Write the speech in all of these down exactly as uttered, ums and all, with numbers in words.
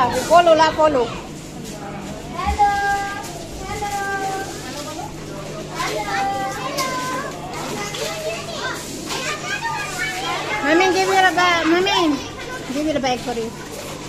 Follow lah, follow. Hello. Hello. Mommy, give me the bag. Mommy, give me the bag for you.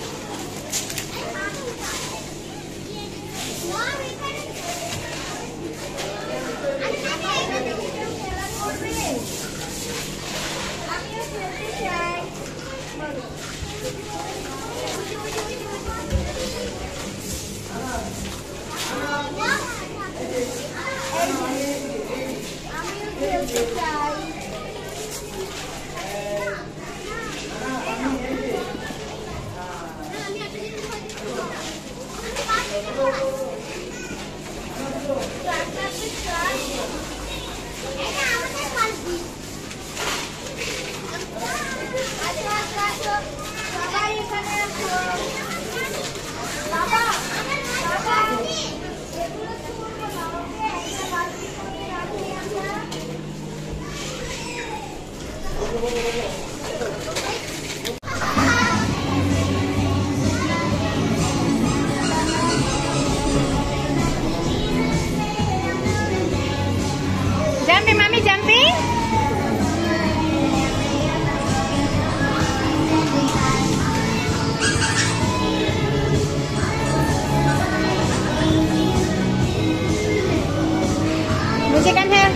Jumping, mommy, jumping. Munji, come here.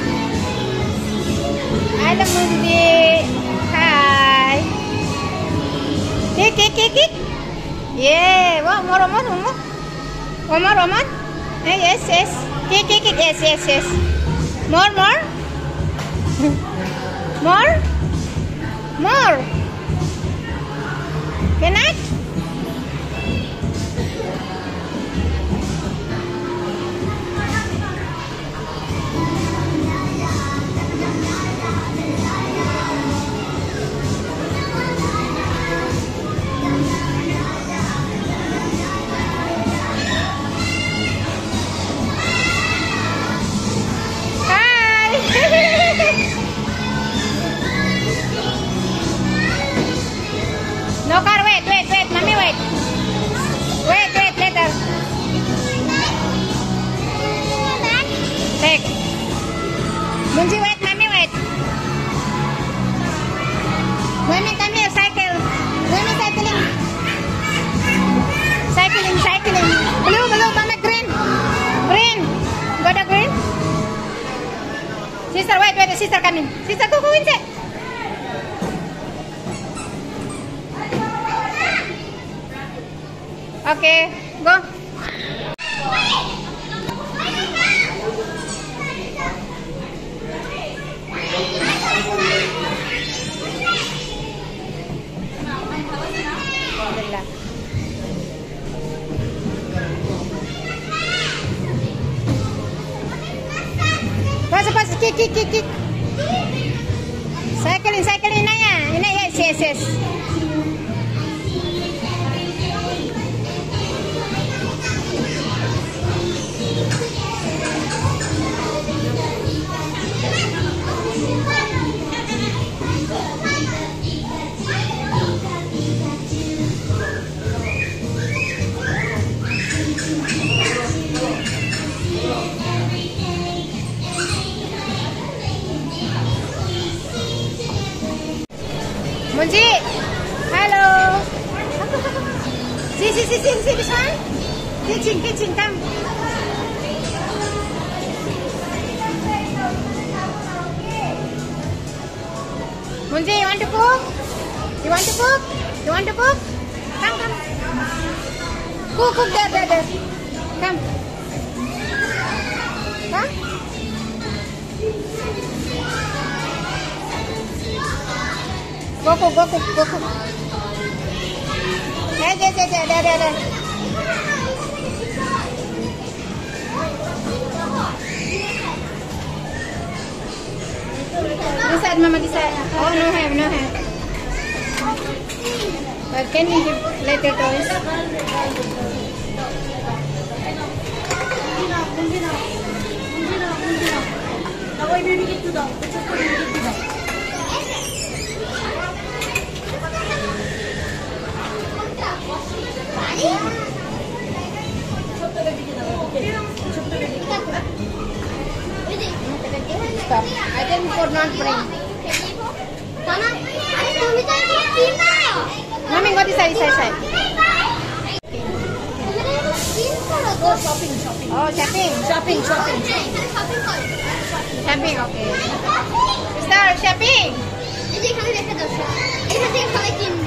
Hello, Munji. Hi. Kick, kick, kick, kick. Yeah. One more, one more, one more. One more, one more. Eh, yes, yes. Kick, kick, kick. Yes, yes, yes. More, more. More. More. Can I? No car, wait, wait, wait, mommy, wait. Wait, wait, later. Take. Munji, wait, mommy, wait. Mommy, come here, cycle. Mommy, cycling. Cycling, cycling. Blue, blue, mama, green. Green. Go to green. Sister, wait, wait, sister coming. Sister, go, go inside. Okay, go. Pas, pas, kick, kick, kick, kick. Cycling, cycling, Inaya. Inaya, yes, yes, yes. Munji, hello. See, see, see, see, see this one? Kitchen, kitchen, come. Munji, you want to cook? You want to cook? You want to cook? Come, come. Cook, cook there, there, there. Come. Come. Go cook, go cook, go cook. There, there, there, there, there, there. This side, Mama, this side. Oh, no have, no have. But can you give later toys? Ako ibibigit ko daw. Ito ko ibibigit ko daw. Yeah. stop. I think could not bring. Mama, আরে তুমি তো এটা কি নাও? Mami, go this side, side, side. Oh, shopping, shopping. Oh, shopping. Shopping, shopping. এখানে shopping করো। Shopping, okay. Mister, shopping. এই যে এখানে রেখে দাও সব। এখান থেকে সবাই কিনবে।